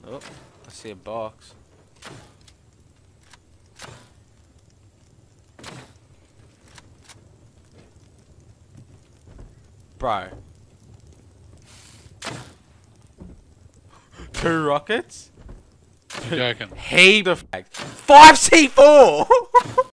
Oh, I see a box. Bro. 2 rockets? You joking? Heap of 5C4!